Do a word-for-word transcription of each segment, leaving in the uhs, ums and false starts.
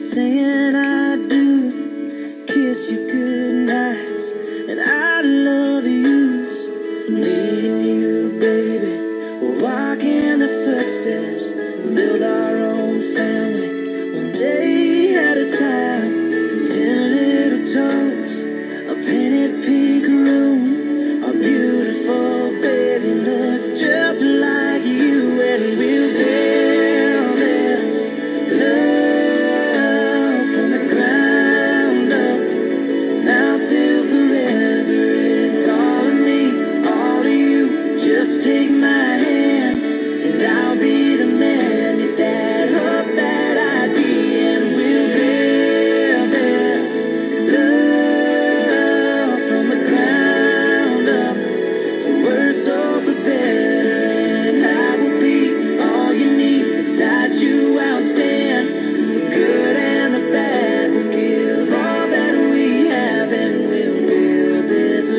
saying I do, kiss you goodnights, and I love yous. Me and you, baby, we'll walk in the footsteps, build our own family, one day at a time. Ten little toes, a painted pink room, our beautiful baby looks just like you, and we'll build this love from the ground up, now till forever. It's all of me, all of you. Just take my hand, and I'll be the man your dad hoped that I'd be, and we'll build this love from the ground up, for worse or for better. And I will be all you need. Beside you I'll stand, through the good and the bad. We'll give all that we have, and we'll build this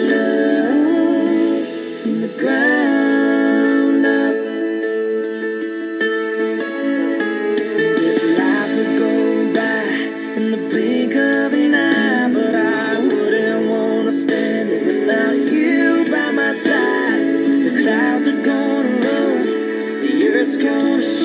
love from the ground up. This life will go by in the blink of an eye, but I wouldn't want to spend it without you by my side. The clouds are gonna roll, the earth's gonna shake.